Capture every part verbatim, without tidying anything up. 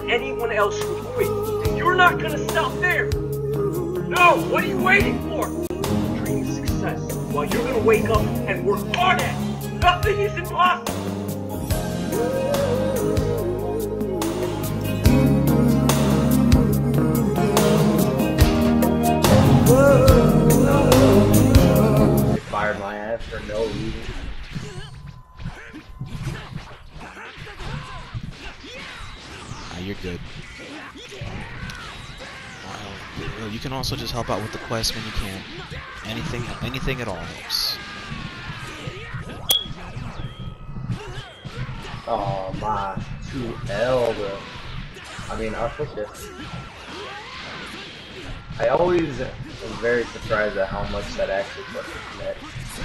anyone else to avoid. And you're not gonna stop there. No, what are you waiting for? Dream success while you're gonna wake up and work hard at it. Nothing is impossible. They fired my ass for no reason. Ah, you're good. Well, you can also just help out with the quest when you can. Anything, anything at all helps. Oh my, two L, bro. I mean, I'll push it. I always am very surprised at how much that actually fucking connects.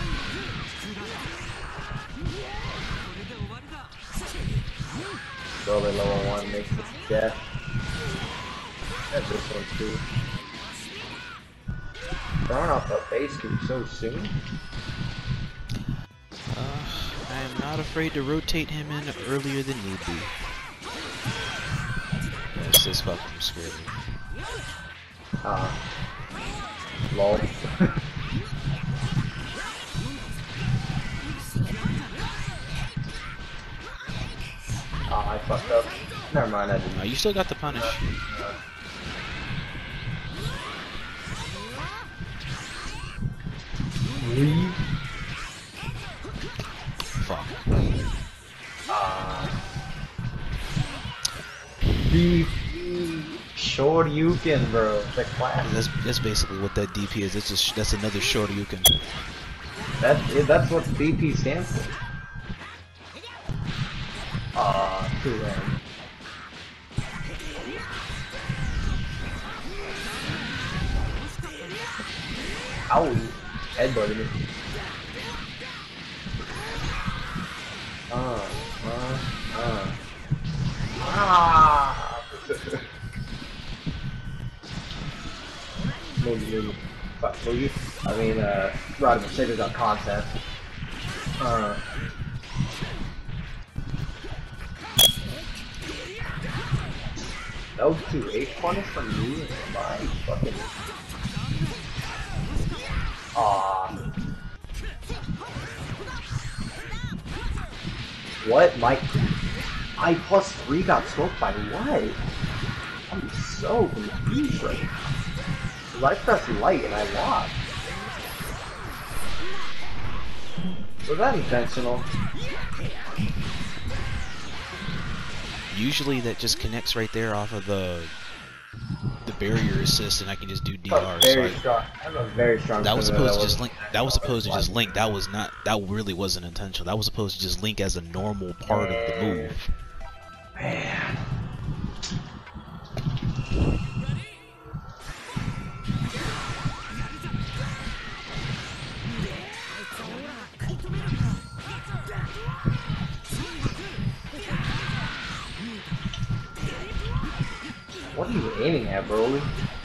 Building level one makes it death. And this one too. Throwing off the base creep so soon. Uh, I am not afraid to rotate him in earlier than need be. Yes, this fucking scared me. Ah. Lol. Ah, I fucked up. Never mind, I didn't. Uh, you still got the punish. Leave. Fuck. Ah. D P. Shoryuken, bro. The class. That's that's basically what that D P is. That's just that's another Shoryuken. That, that's what D P stands for. Ah, too late. Ow, headbutted me. Uh, uh, uh. Ah! Movie, movie. Fuck, movie? I mean, uh, Rodman Saber's on content. Uh. No two H punish from me? My fucking. Aww. What? My I plus three got smoked by what? I'm so confused right now. I pressed light and I lost. Was that intentional? Usually that just connects right there off of the the barrier assist, and I can just do D I'm R. very So I, strong. I'm a very strong. that was feeling supposed to just was- link. That was supposed to just link. That was not. That really wasn't intentional. That was supposed to just link as a normal part of the move. Man. What are you aiming at, Broly?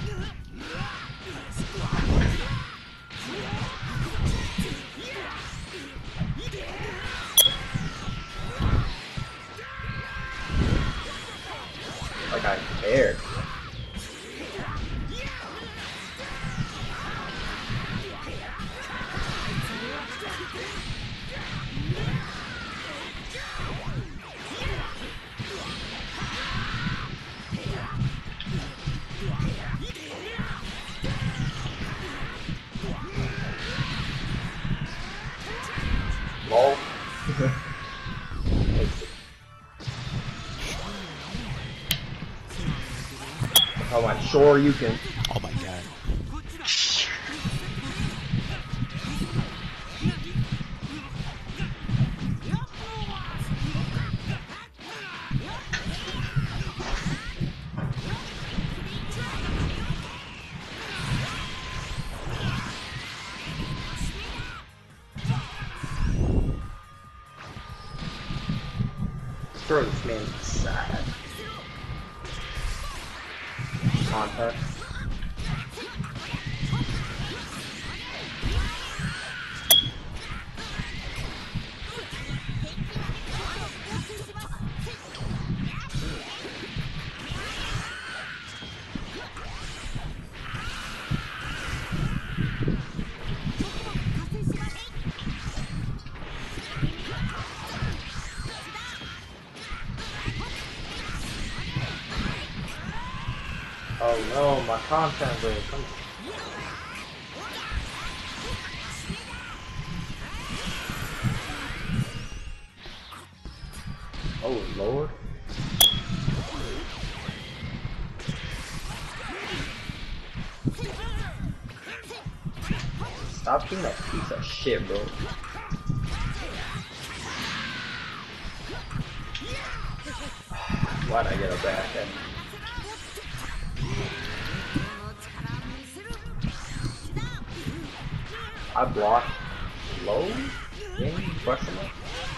Like I cared. Lol. Oh my, sure you can. Oh my god. Throw this man inside. Contact. No, my content break. Come on. Oh Lord. Stop being that piece of shit, bro. Why'd I get a back end? I blocked low? Game? Question mark?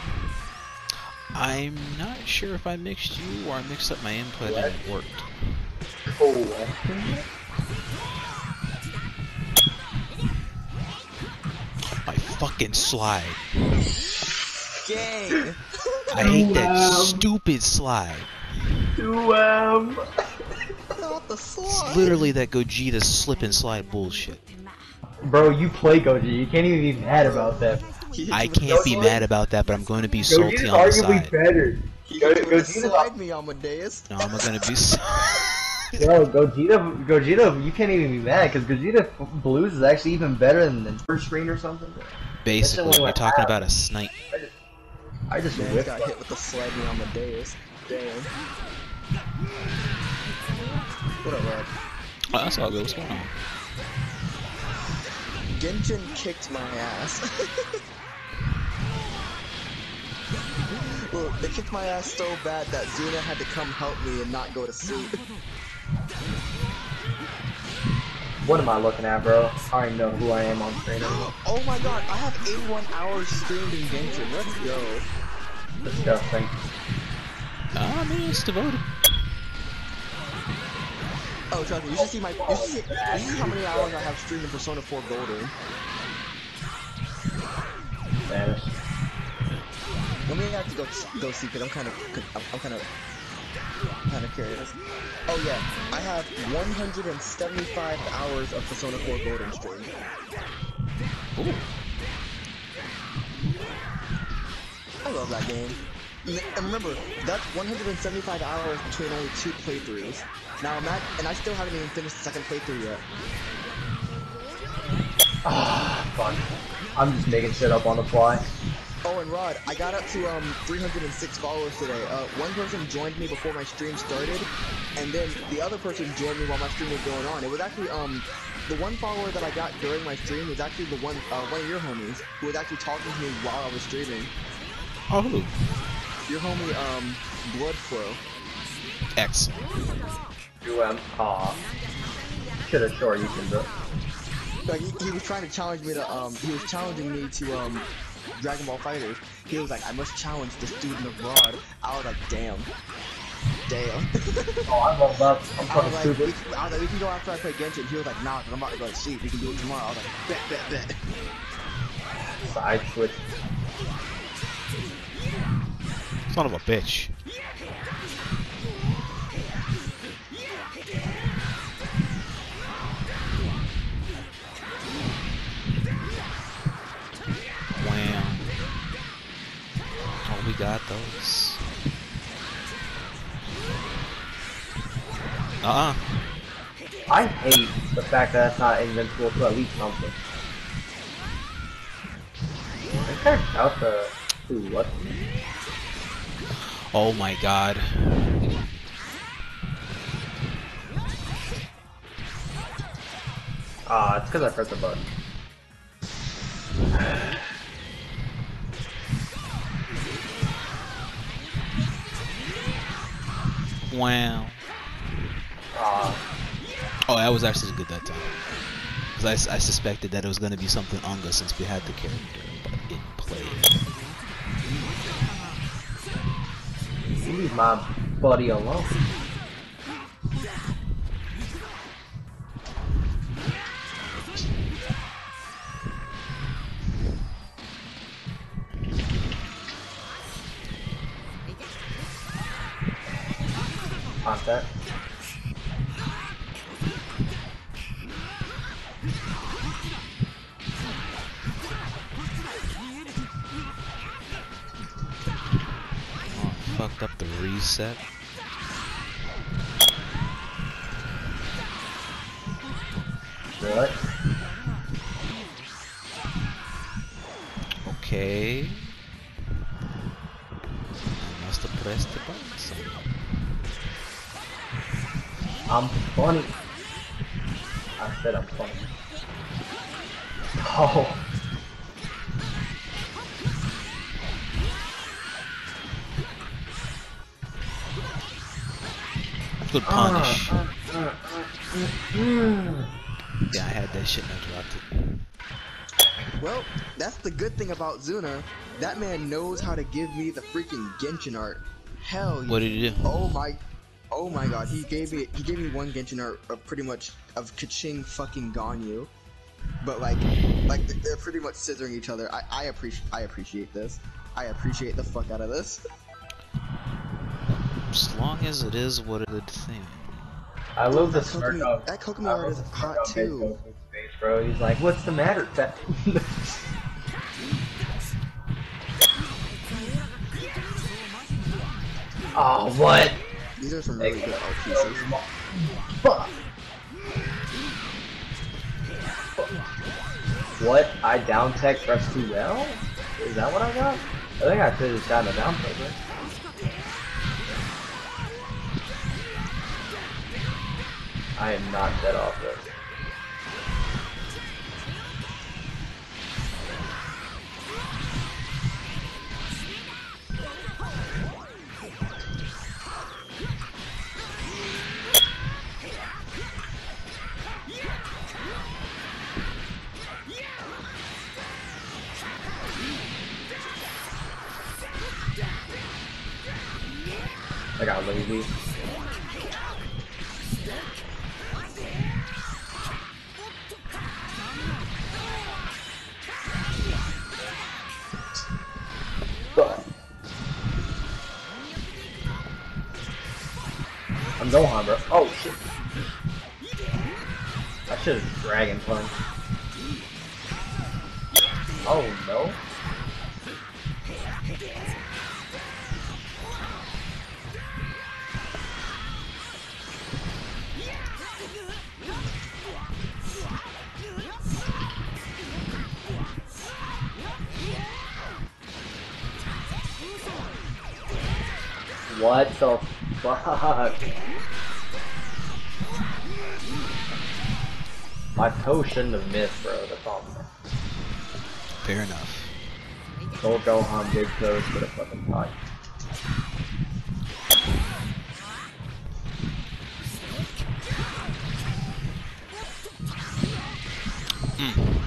I'm not sure if I mixed you or I mixed up my input and it worked. Oh, My fucking slide. Gang! I hate that Wow. stupid slide. Um, Not the It's slide! literally that Gogeta slip and slide bullshit. bro, you play Goji. You can't even be mad about that. He hit I you with can't the be slide. mad about that, but I'm going to be salty Gogeta's on the arguably side. better. He Go, hit you with the Gogeta's slide me, Amadeus. No, I'm gonna be. So Yo, Gogeta, Gogeta, you can't even be mad because Gogeta Blues is actually even better than the first screen or something. basically, That's we're what talking happened. about a snipe. I just Man, he whipped got that. hit with the slide me, Amadeus. Damn. What up, Rod? Oh, that's all good. What's going on? Genshin kicked my ass. Well, they kicked my ass so bad that Zuna had to come help me and not go to sleep. What am I looking at, bro? I already know who I am on screen. Oh my god, I have eighty-one hours streamed in Genshin. Let's go. Disgusting. Ah, I mean, it's devoted. Oh, trust me, you should see my. You should see, you should see how many hours I have streamed in Persona four Golden. Spanish. Let me have to go go see, cause I'm kind of I'm, I'm kind of kind of curious. Oh yeah, I have one hundred seventy-five hours of Persona four Golden streamed. Ooh. I love that game. And remember, that's one hundred seventy-five hours between only two playthroughs. Now imagine, and I still haven't even finished the second playthrough yet. Ah, fuck. I'm just making shit up on the fly. Oh, and Rod, I got up to um three hundred six followers today. Uh, one person joined me before my stream started, and then the other person joined me while my stream was going on. It was actually um the one follower that I got during my stream was actually the one uh, one of your homies who was actually talking to me while I was streaming. Oh, who? Your homie um Bloodflow. Excellent. U M. Aw. Should have short you can, bro. Like he, he was trying to challenge me to um he was challenging me to um Dragon Ball Fighters. He was like, I must challenge the student of Rod. I was like, damn. Damn. Oh, I rolled up. I'm I fucking was, like, stupid. we, I was like, we can go after I play Genshin. He was like, nah, cause I'm about to go to sleep. We can do it tomorrow. I was like, bet, bet, bet. Side switch. Son of a bitch. Wow. Oh, we got those. Uh-uh. I hate the fact that it's not invincible to at least something. I checked out the... Ooh, what? Oh my god. Ah, it's because I pressed the button. Wow. Ah, Oh, that was actually good that time. Because I, I suspected that it was going to be something Unga since we had the character, but it played. leave my buddy alone. Contact. Oh, fucked up the reset. What? Okay. I must have pressed the button somehow. I'm funny. I said I'm funny. Oh. Good punish. Uh, uh, uh, uh, mm. Yeah, I had that shit and I dropped it. Well, that's the good thing about Zuna. That man knows how to give me the freaking Genshin art. Hell, What did he do? Oh my, oh my God! He gave me he gave me one Genshin art of pretty much of Kaching fucking Ganyu, but like like they're pretty much scissoring each other. I I appreciate I appreciate this. I appreciate the fuck out of this. As long as it is what it would seem. I love the That smirk Kokomi- on that Kokomi I art love is the smirk hot on too. Goku's face, bro. He's like, "What's the matter, Fat?" Oh, what? These are some really good art pieces. Fuck. What? I down tech press too well? Is that what I got? I think I could have just gotten a down tech, right? I am not dead off this. I got lazy. I'm Gohan, bro. Oh shit! I should have Dragon Punch. Oh no! What the fuck? My toe shouldn't have missed, bro. That's all. Fair enough. Told Gohan big toes for the fucking pot. Mm.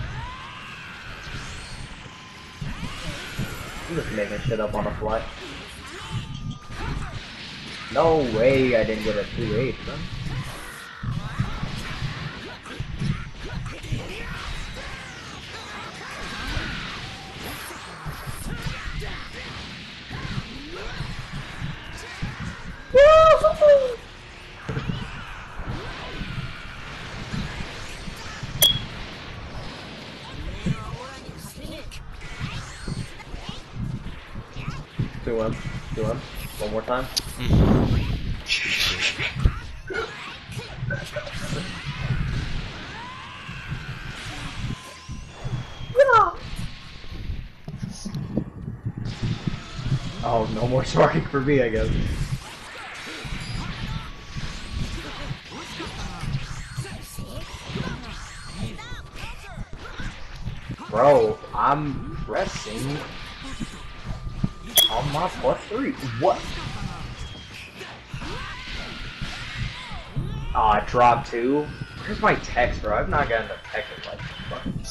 I'm just making shit up on the fly. No way I didn't get a two eight, man. To him, to him, one more time. Mm. Oh, no more sparking for me, I guess. Bro, I'm pressing on my plus three. What? Oh, I dropped two. Where's my text, bro? I've not gotten a text in like fucking.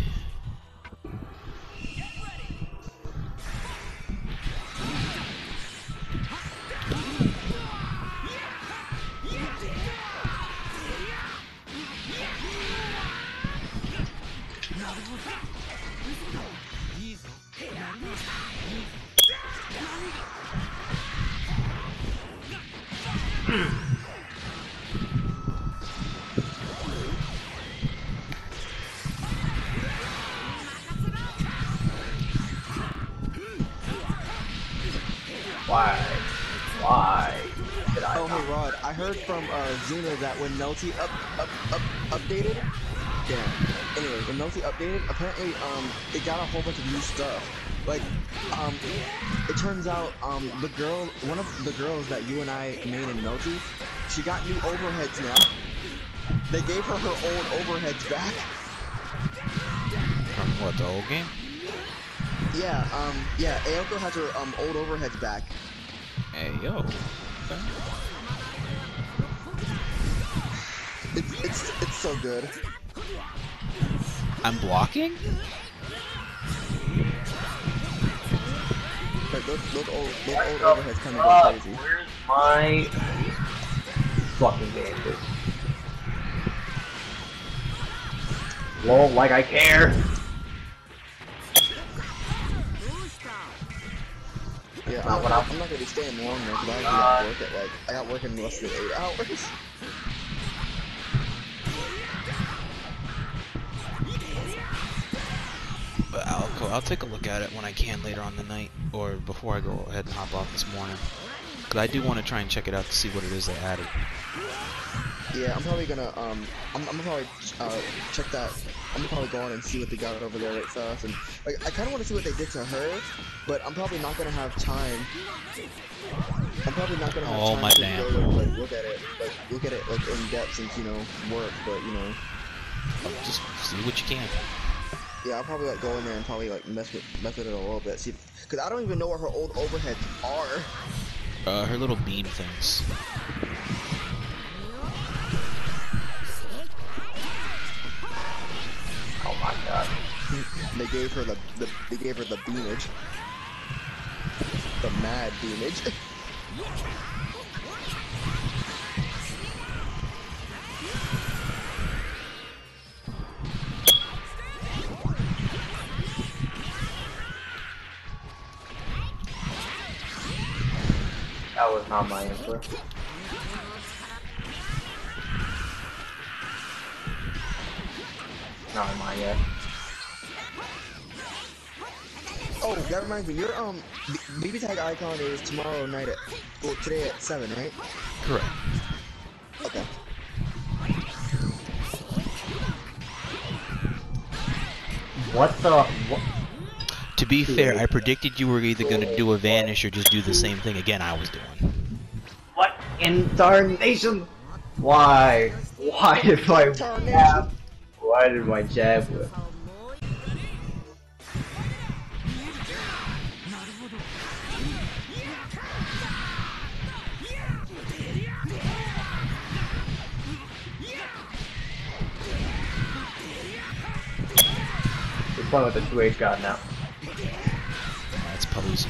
Why? Why did I Oh not? hey Rod, I heard from uh, Zuna that when Melty up, up, up, updated, Yeah. Anyway, when Melty updated, apparently um it got a whole bunch of new stuff. Like um it turns out um the girl one of the girls that you and I made in Melty, she got new overheads now. They gave her her old overheads back. From what, the old game? Yeah, um yeah, Aoko has her um old overheads back. Hey yo. Okay. It's it's it's so good. I'm blocking? Like those those old those What old the overheads kind of fuck? go crazy. Where's my fucking game, dude? Lol, like I care. Yeah, Not I'm, what not, I'm- I'm not gonna be staying long though, because I actually Uh, got work at like I got work in less than eight hours. But I'll go, I'll take a look at it when I can later on the night, or before I go ahead and hop off this morning. Cause I do want to try and check it out to see what it is they added. Yeah, I'm probably gonna um I'm, I'm gonna probably uh check that. I'm gonna probably go on and see what they got over there right fast, and like I kind of want to see what they did to her, but I'm probably not gonna have time. I'm probably not gonna have Oh, time my to damn. go and like look at it, like look at it like in depth since you know work, but you know. Just see what you can. Yeah, I'll probably like go in there and probably like mess with mess with it a little bit, see, cause I don't even know where her old overheads are. Uh, her little beam things. Oh my god. They gave her the, the they gave her the beamage, the mad beamage. That was not my answer. Not mine yet. Oh, that reminds me. Your um B B tag icon is tomorrow night at well today at seven, right? Correct. Okay. What the? What? To be fair, I predicted you were either gonna do a vanish or just do the same thing again I was doing. What in darnation? Why? Why did my jab? Why did my jab whip? We're playing with the two H god now. That's posing.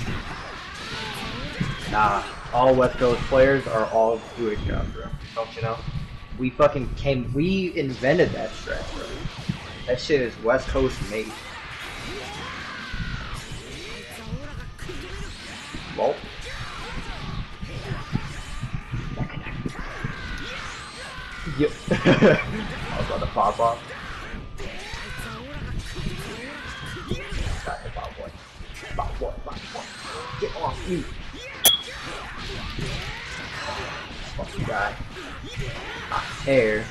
Nah, all West Coast players are all two H gods, bro. Don't you know? We fucking came, we invented that strat, bro. That shit is West Coast made. Well. Yep. I was about to pop off. Got hit by boy. By boy, by boy. Get off me. Fucking guy. Not hair.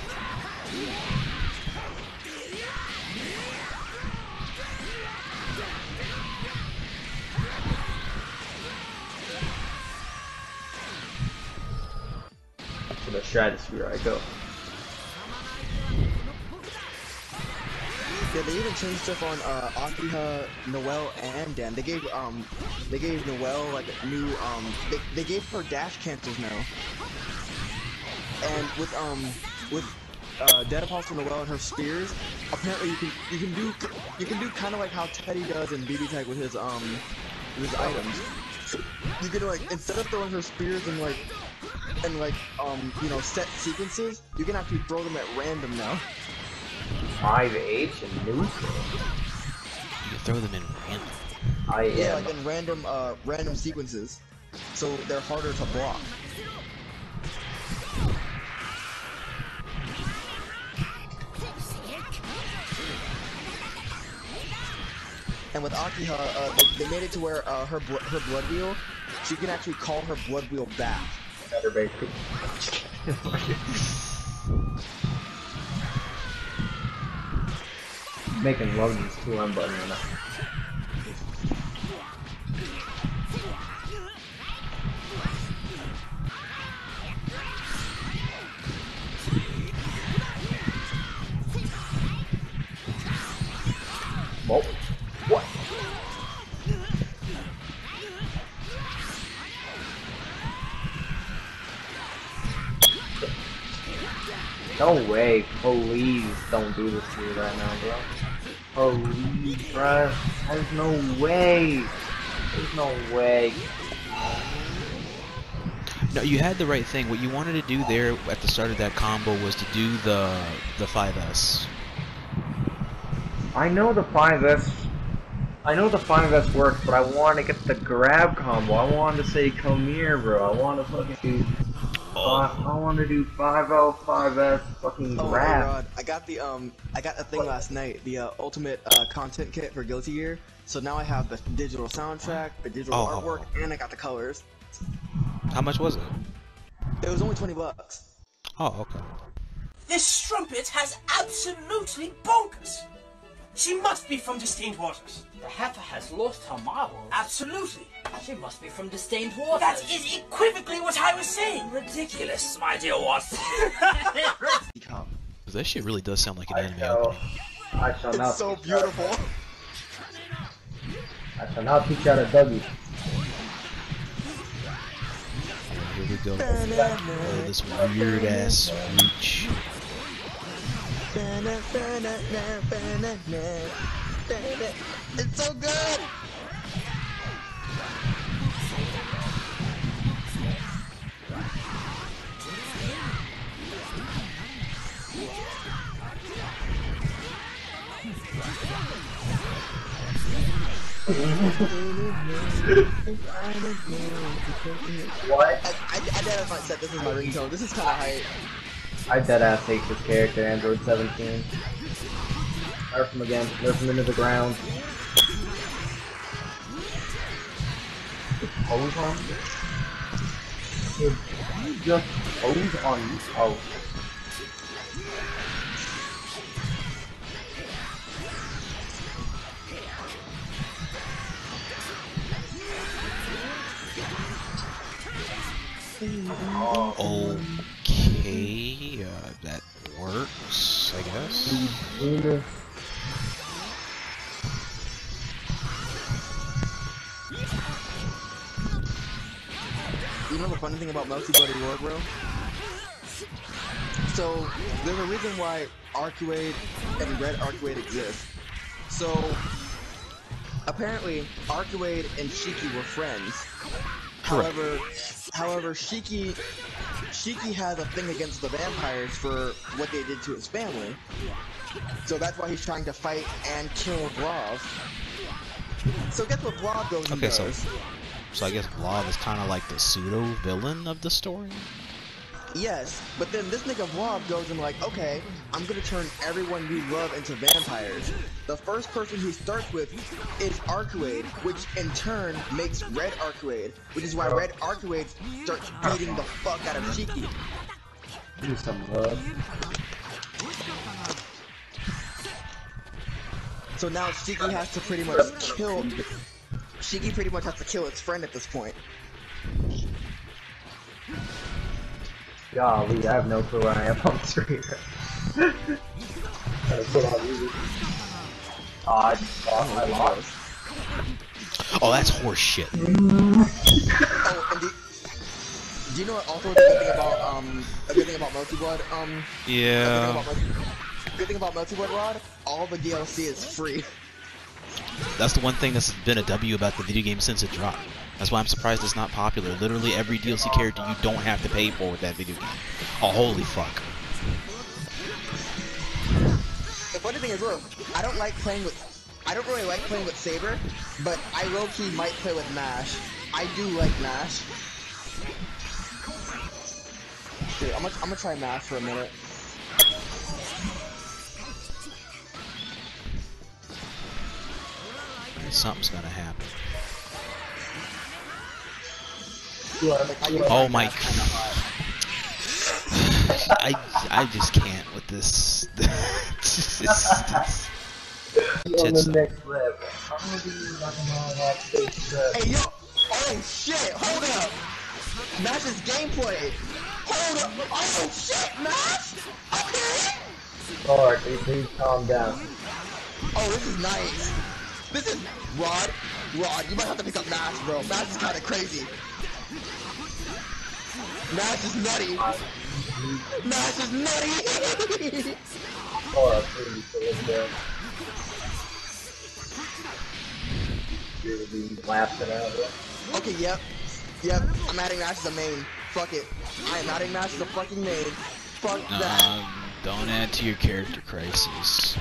To the stratosphere I go. Yeah, they even changed stuff on uh, Akiha, Noelle, and Dan. They gave um, they gave Noelle like a new um, they, they gave her dash cancels now. And with um, with uh, Dead Apostle Noelle and her spears, apparently you can you can do you can do kind of like how Teddy does in B B Tag with his um, with his items. You can like instead of throwing her spears and like and like um, you know set sequences, you can actually throw them at random now. five H and neutral. You can throw them in random. I am. Yeah, like in random, uh, random sequences, so they're harder to block. And with Akiha, uh, they, they made it to where uh, her bl her blood wheel, she can actually call her blood wheel back. Better basically. making love to this two M button right now. Well, what? No way, please don't do this to me right now, bro. Please, bro. There's no way. There's no way. No, you had the right thing. What you wanted to do there at the start of that combo was to do the the five S. I know the five S. I know the five S works, but I want to get the grab combo. I want to say, come here, bro. I want to fucking do. Uh, I want to do five L, five S, fucking Oh my grab. god, I got the um, I got a thing last night, the uh, ultimate uh, content kit for Guilty Gear. So now I have the digital soundtrack, the digital Oh. artwork, and I got the colors. How much was it? It was only twenty bucks. Oh, okay. This strumpet has absolutely bonkers! She must be from Disdained Waters. The heifer has lost her marbles. Absolutely. She must be from Disdained Waters. That is equivocally what I was saying. ridiculous, my dear Watson. That shit really does sound like an I anime shall, opening. I shall not. It's so teach you how to- beautiful. I shall not teach you how to Dougie. Here we go. Oh, this weird ass reach. It's so good. What? I, I, I did not set this is my ringtone. This is kind of hype. I deadass hate this character, Android seventeen. Nerf him again. Nerf him into the ground. Pose on me? Did you just pose on me? Oh. Okay, uh, that works, I guess. You know the funny thing about Melty Bloody War, bro? So, there's a reason why Arcuade and Red Arcuade exist. So, apparently, Arcuade and Shiki were friends. However, however, Shiki, Shiki has a thing against the vampires for what they did to his family. So that's why he's trying to fight and kill Vlav. So guess what Vlav goes and Okay, so does? so I guess Vlav is kind of like the pseudo villain of the story. Yes, but then this nigga Vlav goes and like, okay, I'm gonna turn everyone we love into vampires. The first person he starts with is Arcuade, which in turn makes Red Arcuade, which is why Red Arcuade starts beating the fuck out of Shiki. Do some love. So now Shiki has to pretty much kill. Shiki pretty much has to kill its friend at this point. Golly, I have no clue where I am on screen. Gotta put on music. Oh, I just lost. I lost. Oh, that's horse shit. Oh, and do, do you know what also the good thing about um a good thing about Melty Blood um Yeah. a good thing about Melty, good thing about Melty Blood Rod, all the D L C is free. That's the one thing that's been a W about the video game since it dropped. That's why I'm surprised it's not popular. Literally every D L C character you don't have to pay for with that video game. Oh, holy fuck. The funny thing is, look, I don't like playing with, I don't really like playing with Saber, but I low-key might play with Nash. I do like Nash. Dude, I'm gonna, I'm gonna try Nash for a minute. Something's gonna happen. Like, I use Oh my Nash kinda hot. I I just can't with this. It's- it's- got On tits the though. next level. How do you not know how to take that? Hey yo! Oh shit! Hold up! Mash's gameplay! Hold up! Oh shit, Mash! Okay! Alright, please calm down. Oh, this is nice. This is Rod. Rod, you might have to pick up Mash, bro. Mash is kind of crazy. Mash is nutty. Mash is nutty. Alright, please calm down. You're be laughing at it. Okay, yep. Yep, I'm adding Mash as a main. Fuck it. I am adding Mash as a fucking main. Fuck that. Um, don't add to your character crisis.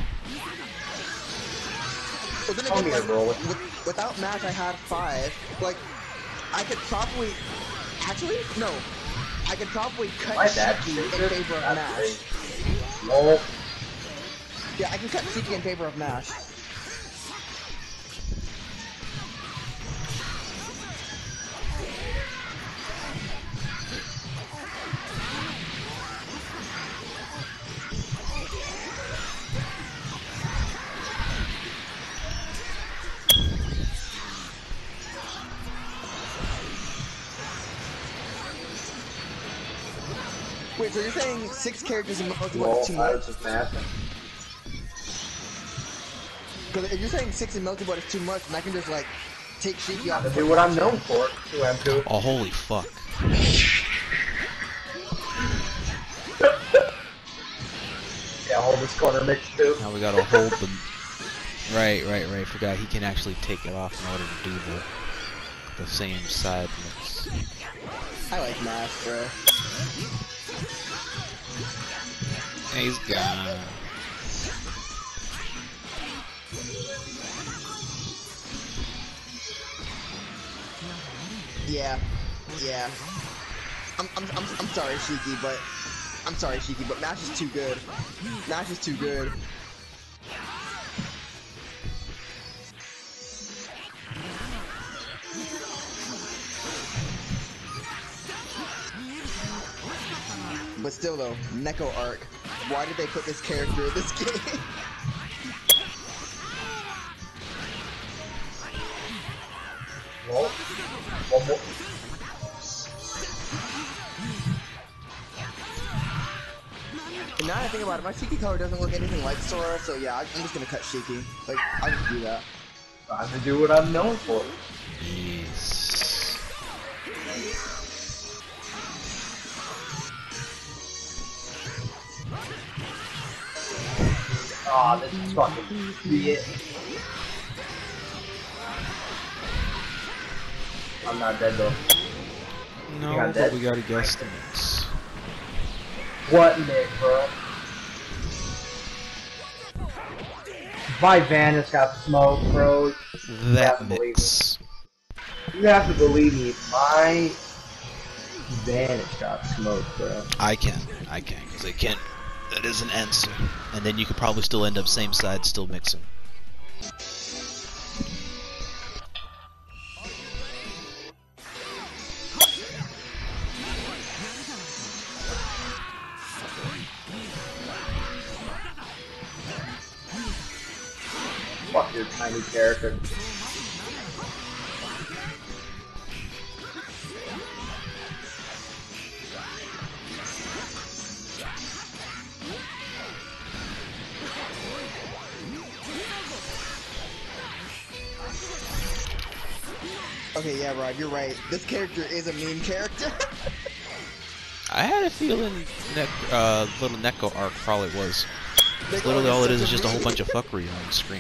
But then Tell again, me like, to roll it. with, without Mash, I had five. Like, I could probably... Actually, no. I could probably cut My dad Shiki did in this? favor of That's Mash. crazy. Lol. Yeah, I can cut Shiki in favor of Mash. Wait, so you're saying six characters in multiplayer Lol, is too I much? was just laughing. Because if you're saying six in multiplayer is too much, then I can just like take Shiki off To and do put what I'm Mash known in. for. Do M two. Oh, holy fuck. Yeah, hold this corner mix too. Now we gotta hold the... Right, right, right. Forgot he can actually take it off in order to do the the same side mix. I like Mash, bro. And he's gone. Yeah, yeah. I'm, I'm, I'm, I'm sorry, Shiki, but I'm sorry, Shiki, but Mash is too good. Mash is too good. But still, though, Neko arc. Why did they put this character in this game? Lol. One more. And now that I think about it, my Shiki color doesn't look anything like Sora, so yeah, I'm just gonna cut Shiki. Like, I'll just do that. Time to do what I'm known for. Yes. Aw, this is fucking shit. I'm not dead though. No, You got but that? we gotta guess the mix. What Nick, bro? My Vanis got smoked, bro. That Yeah, mix. You have to believe me, my Vanis got smoked, bro. I can. I can. Because I can. That is an answer. And then you could probably still end up same side, still mixing. Fuck your tiny character. Okay, yeah, Rod, you're right. This character is a mean character. I had a feeling that uh, little Neko arc probably was. Like, Literally oh, all it it's is is such just a whole mean- bunch of fuckery on screen.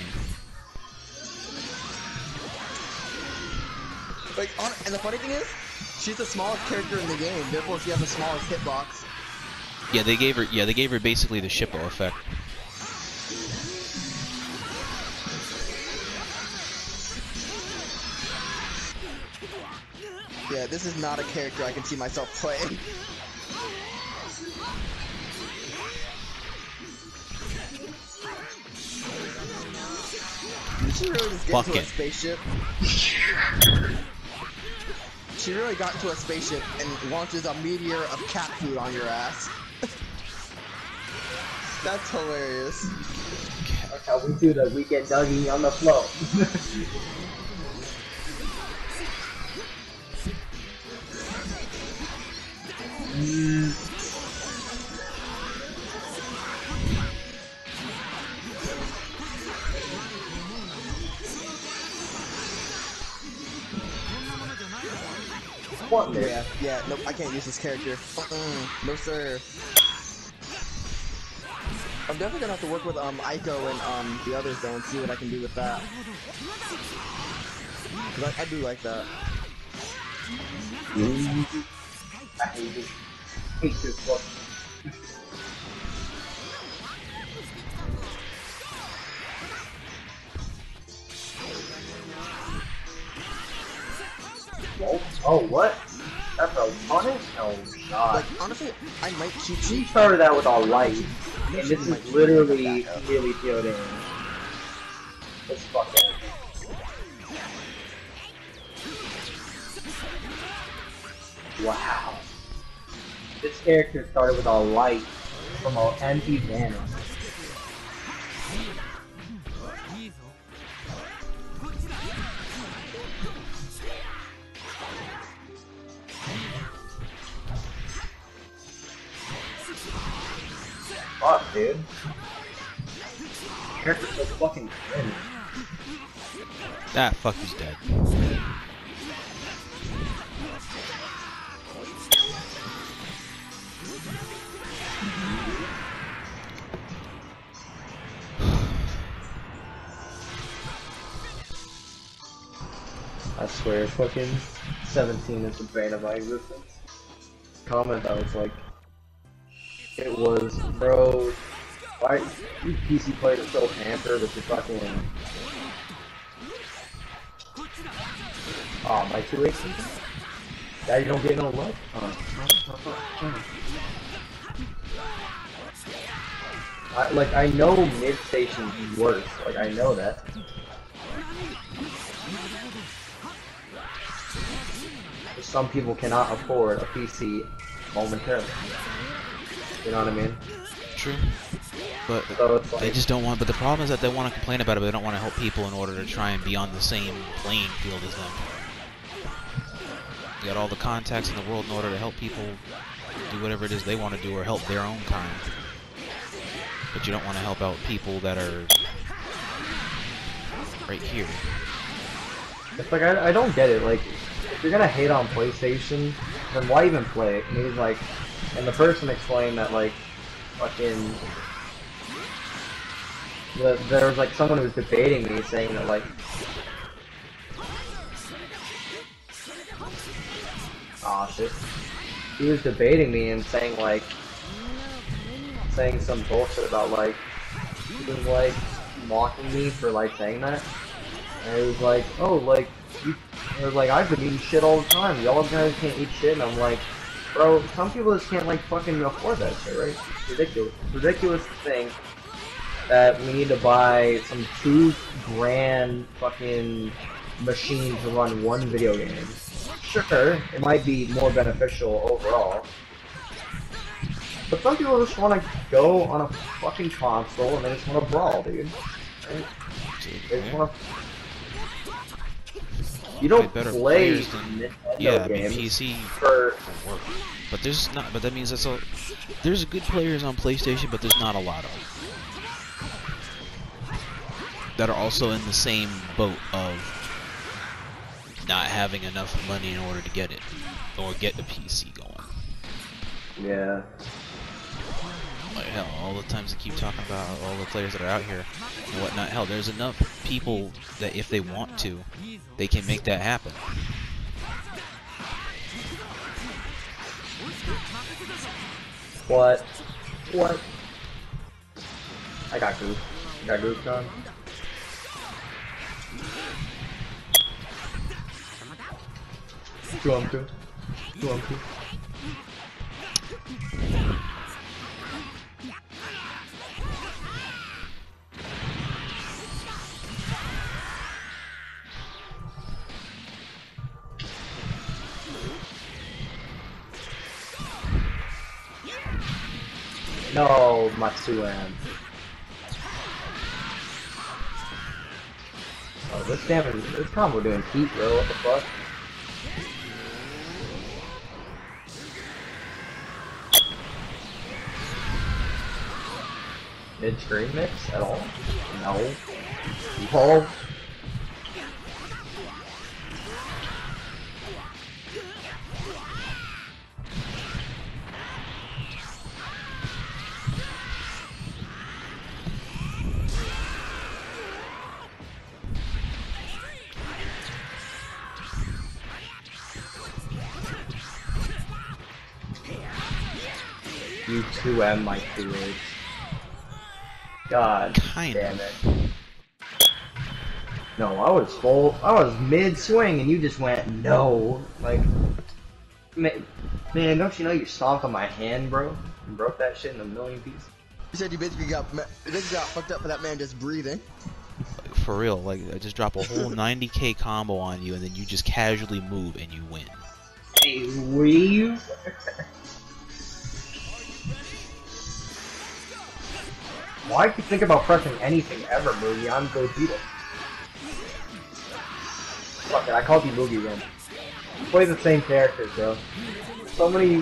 Like, on, and the funny thing is, she's the smallest character in the game, therefore she has the smallest hitbox. Yeah, they gave her. Yeah, they gave her basically the Shippo effect. Yeah, this is not a character I can see myself playing. Did she really just get Fuck into a it. spaceship? She really got into a spaceship and launches a meteor of cat food on your ass. That's hilarious. How we do the weekend Dougie on the floor. mm. What, man? Yeah, yeah, nope, I can't use this character. Uh-uh, no sir. I'm definitely gonna have to work with um Aiko and um the others though and see what I can do with that. Cause I, I do like that. I hate it. Hate this book. Whoa. Oh, what? That's a punish? Oh, God. Like, honestly, I might keep He started out with all light, and this is literally really killed in. Let's fuck that. Wow. This character started with all light from all empty mana. Fuck, dude. Character's so fucking cringe. Ah, fuck, he's dead. I swear, fucking seventeen is the bane of my existence. Comment that was like, it was, bro, why you P C players are so pampered with your fucking, oh, my two eighteen? Yeah, you don't get no luck? Oh. I, like, I know mid-station is worse, like, I know that. Some people cannot afford a P C momentarily. You know what I mean? True. But So it's like, they just don't want, but the problem is that they want to complain about it, but they don't want to help people in order to try and be on the same playing field as them. You got all the contacts in the world in order to help people do whatever it is they want to do or help their own kind. But you don't want to help out people that are right here. it's like I, I don't get it. Like, if you're gonna hate on PlayStation, then why even play it? I mean, like, and the person explained that like, fucking, the, there was like someone who was debating me saying that like, aw shit, he was debating me and saying like, saying some bullshit about like, he was like mocking me for like saying that, and it was like, oh, like, you, it was like, I've been eating shit all the time, y'all guys can't eat shit, and I'm like, bro, some people just can't like fucking afford that shit, right? It's ridiculous. It's ridiculous to think that we need to buy some two grand fucking machine to run one video game. Sure, it might be more beneficial overall, but some people just want to go on a fucking console and they just want to brawl, dude. Right? They just want to. You don't better play players than- Nintendo Yeah, I mean, games P C for. will work. But there's not. But that means that's a. There's good players on PlayStation, but there's not a lot of them that are also in the same boat of not having enough money in order to get it or get the P C going. Yeah. Like hell, all the times they keep talking about all the players that are out here and whatnot. Hell, there's enough people that if they want to, they can make that happen. What? What? I got Goose. I got Goose done. Two on two. Two on two. No, Matsuan. this damage, this combo doing heat, bro. What the fuck? Mid-screen mix at all? No. Evolve. You two M my two words. God Kind damn of. it. No, I was full. I was mid swing and you just went no. Like, man, man, don't you know you stomped on my hand, bro? And broke that shit in a million pieces. You said you basically got you basically got fucked up for that man just breathing. For real, like I just drop a whole ninety K combo on you, and then you just casually move and you win. Hey, weave. Why do you think about pressing anything ever, Moogie? I'm Gogeta. Fuck it, I called you Moogie again. Play the same characters, bro. So many.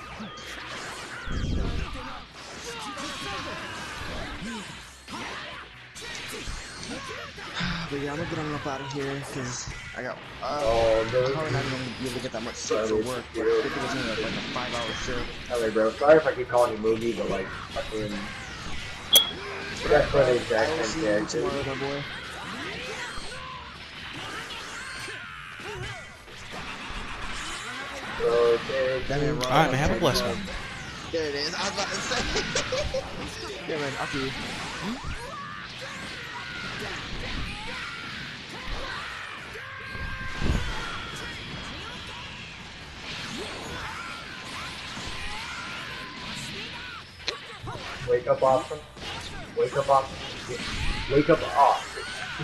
But yeah, I'm gonna get on up out of here because I got. Uh, Oh, I'm no. probably not gonna be able to get that much sleep for work. But I think it was only like a five hour shift. Sorry, bro. Sorry if I keep calling you Moogie, but like, fucking. That's for the I exact will same see you character. tomorrow, my boy. Okay. That man, Ron, Alright, man, have a blessed one. There it is. I was about to say. Yeah, man. I'll see you. Wake up, Austin. Wake up, Austin. Wake up, Austin.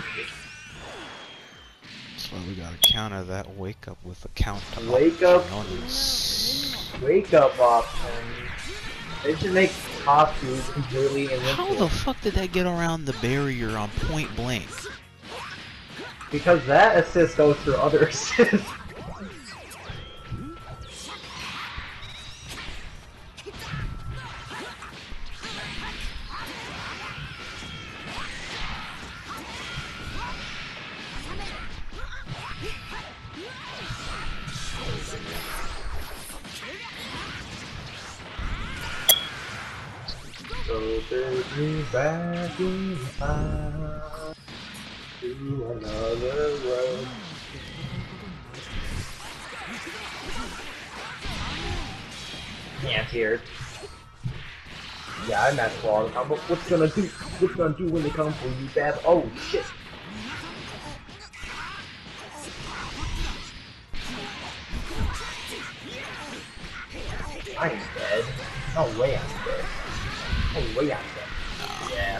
So we gotta counter that wake up with a count. Wake up. Nice. Wake up, Austin. They should make costumes completely How invincible. the fuck did that get around the barrier on point blank? Because that assist goes through other assists. So take me back in time to another world. Can't hear. Yeah, I matched for all the time, but what's gonna do? What's gonna do when they come for you, Bab? Oh shit! I'm dead. No way I'm dead. No way I'm dead. Yeah.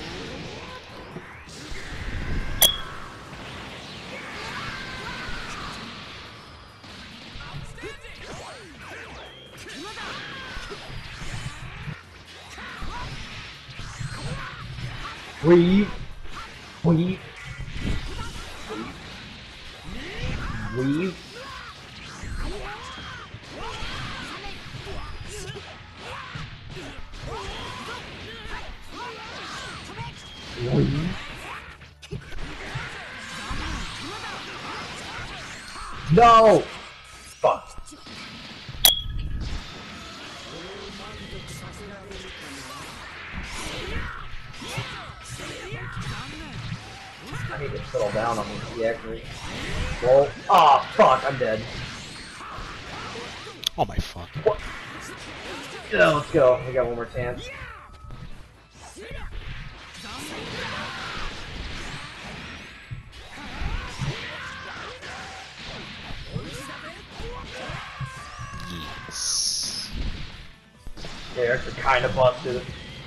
Weave. Weave. Weave. Weave. No! Fuck. I need to settle down on this reactor. Well, ah, fuck, I'm dead. Oh my fuck. What? Yeah, let's go. We got one more chance. Yes. Character kinda busted.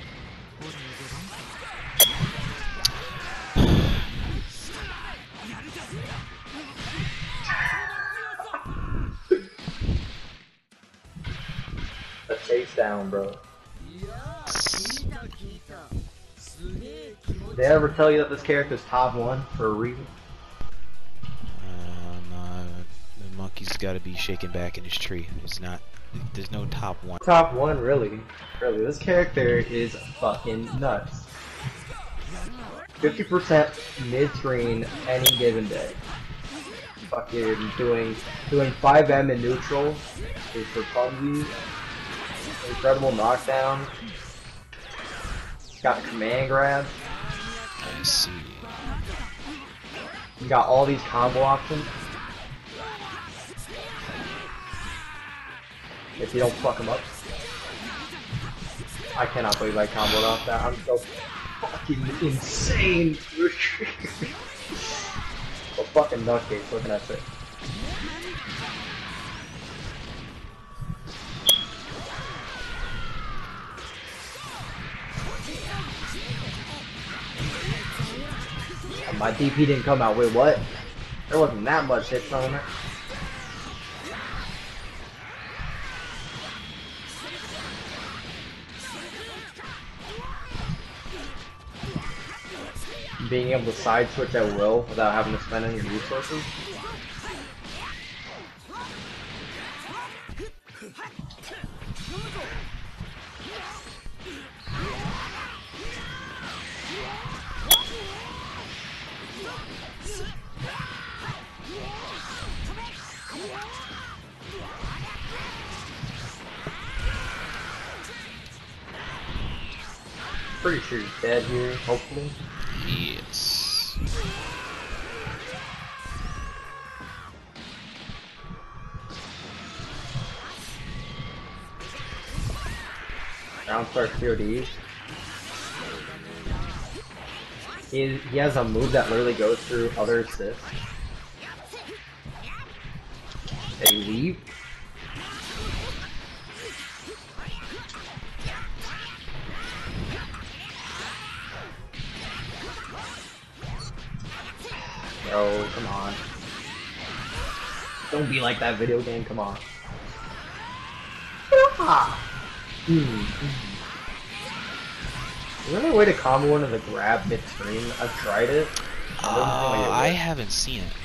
A chase down, bro. Did they ever tell you that this character's top one for a reason? Loki's got to be shaken back in his tree. It's not. There's no top one. Top one, really. Really, this character is fucking nuts. fifty percent mid-screen any given day. Fucking doing doing five M in neutral is for funsies. Incredible knockdown. Got command grab. I see. You got all these combo options. If you don't fuck them up. I cannot believe I comboed off that. I'm so fucking insane. A fucking nutcase looking at it. My D P didn't come out. Wait, what? There wasn't that much hits on it. Being able to side switch at will without having to spend any resources. Pretty sure he's dead here, hopefully. Yes. Round start C O Ds. He, he has a move that literally goes through other assists. They leave. Bro, come on. Don't be like that video game, come on. Ah. Mm. Is there any way to combo one of the grab mid-screen? I've tried it. Uh, I haven't seen it.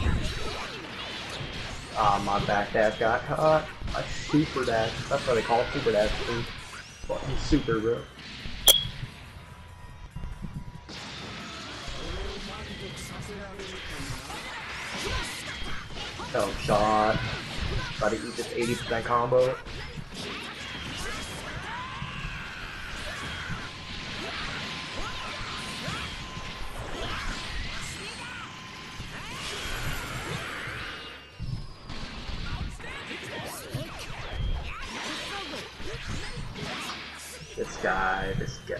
Ah, my back dash got caught. My super dash. That's why they call it super dash. Too. Fucking super, bro. Oh, shot. Try to eat this eighty percent combo. This guy, this guy.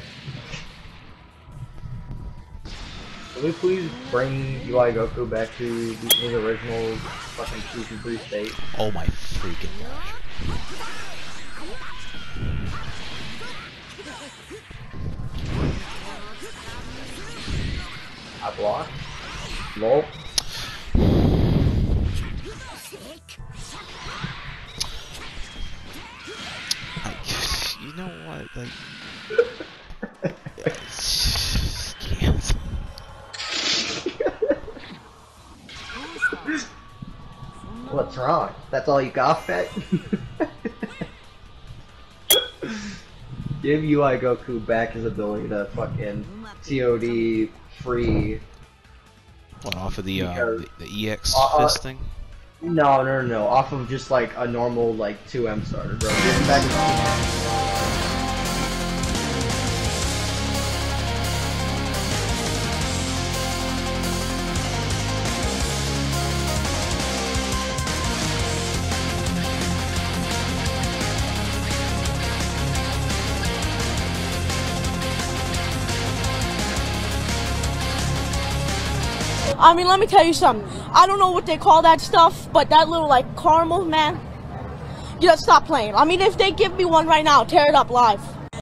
Can we please bring U I Goku back to his original fucking season three state? Oh my freaking gosh. I block. Lol. You know what, like... Can't. What's wrong? That's all you got, Pet? Give U I Goku back his ability to fucking C O D free. What, off of the, uh, the, the E X uh, fist thing? No, no, no, no. Off of just like a normal like two M starter, bro. Give him back his I mean, let me tell you something. I don't know what they call that stuff, but that little, like, caramel, man, you gotta stop playing. I mean, if they give me one right now, tear it up live.